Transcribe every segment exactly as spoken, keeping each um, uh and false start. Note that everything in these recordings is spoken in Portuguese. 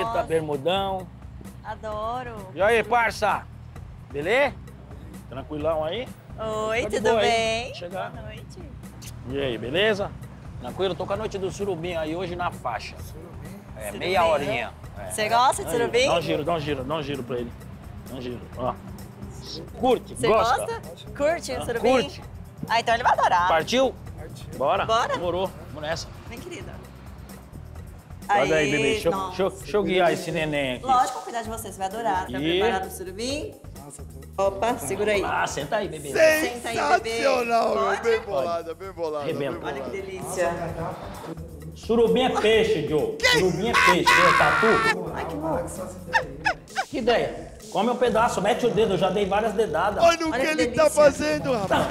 camiseta, Nossa. bermudão. Adoro. E aí, parça? Beleza? Tranquilão aí? Oi, Tá de tudo boa aí? bem? Chegar. Boa noite. E aí, beleza? Tranquilo? Tô com a noite do surubim aí hoje na faixa. É, Surubim, meia né? horinha. É. Você gosta de Aí, surubim? Dá um giro, dá um giro, dá um giro pra ele. Dá um giro, ó. Curte, Você gosta? gosta? Curte o Ah, surubim? curte. Ah, então ele vai adorar. Partiu? Bora? Bora? Demorou. Vamos nessa. Vem, querida. Olha aí, bebê. Deixa, eu- nossa. deixa, eu- deixa eu guiar esse neném aqui. Lógico, vou cuidar de você, você vai adorar. Tá E- preparado pro surubim? Opa, segura aí. Ah, senta aí, bebê. Senta aí, bebê. Sensacional, meu. Pode? Bem bolada, bem bolada. bem Arrebenta. Olha que bolada. delícia. Surubim é peixe, Joe. Surubim é peixe. É tatu? Ai, que bom. Que ideia? Come um pedaço, mete o dedo. Eu já dei várias dedadas. Olha o Olha que que ele delícia. tá fazendo, rapaz.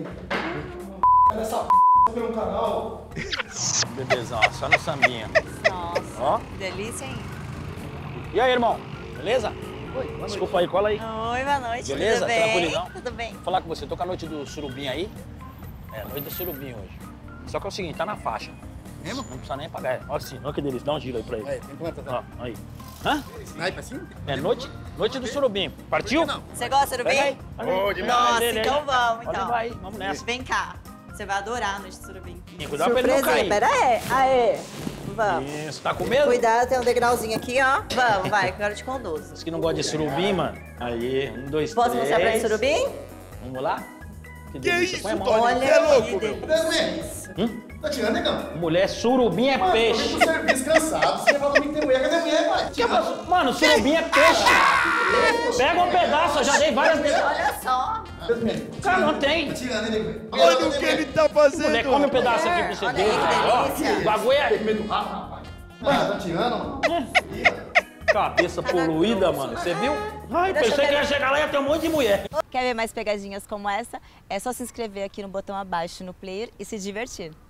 Bebezão, ó, só no sambinha. Nossa, Ó. que delícia, hein? E aí, irmão? Beleza? Oi. Desculpa aí, cola aí. Oi, boa noite, Beleza? tudo bem? Tranquilidão? Tudo bem. Vou falar com você, tô com a noite do surubim aí. É, noite do surubim hoje. Só que é o seguinte, tá na faixa. Mesmo? Não precisa nem pagar. Olha assim, olha que delícia, dá um giro aí pra ele. Aí, tem quantas? Ó, aí. Hã? Sniper assim? É noite, noite do surubim. Partiu? Não. Você gosta de Pega aí. surubim? Olha aí. Ô, demais. Nossa, Ele aí. então vamos, Olha, então. vai, vamos nessa. Vem cá. Você vai adorar a noite de surubim. Tem que cuidar pra ele não cair. Pera aí. Aê. Vamos. Isso, tá com medo? Cuidado, tem um degrauzinho aqui, ó. Vamos, vai, que eu te conduzo. Os que não gostam de surubim, mano. Aí, um, dois, Posso três. mostrar pra ele surubim? Vamos lá? Que Que delícia. isso, Põe a mão. Tony? Olha Você é louco, que meu. delícia. Hum? Tá tirando, negão? Mulher, surubim é Mano, peixe. tô indo pro serviço cansado. Você vai domingo tem mulher, cadê a mulher, pai? Que absurdo. Mano, surubim é peixe. Pega um pedaço, eu já dei várias vezes. Olha só. Cara, não tem. Tá tirando, hein, nego? Olha o que ele tá fazendo. Mulher, come um pedaço aqui pra você Olha ver. aí, que Ó, delícia. o bagulho é Medo do rabo, rapaz. Mano, tá tirando, mano? cabeça poluída, mano. Você viu? Ai, Deixa pensei eu que ver. ia chegar lá e ia ter um monte de mulher. Quer ver mais pegadinhas como essa? É só se inscrever aqui no botão abaixo no player e se divertir.